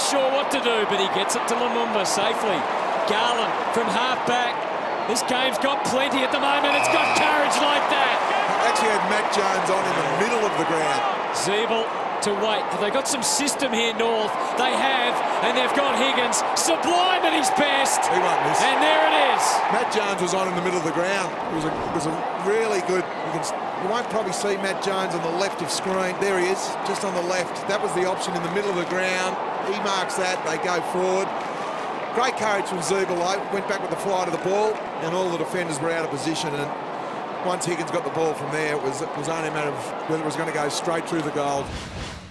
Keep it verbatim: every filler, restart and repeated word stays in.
sure what to do, but he gets it to Lumumba safely. Garland from half-back. This game's got plenty at the moment. It's got courage like that. Actually had Matt Jones on in the middle of the ground. Ziebell to wait. Have they got some system here, North? They have, and they've got Higgins. Sublime at his best. He won't miss. And there it is. Matt Jones was on in the middle of the ground. It was a, it was a really good... You, can, you won't probably see Matt Jones on the left of screen. There he is, just on the left. That was the option in the middle of the ground. He marks that. They go forward. Great courage from Ziebell, though. Went back with the flight of the ball, and all the defenders were out of position. And once Higgins got the ball from there, it was, it was only a matter of whether it was going to go straight through the goal.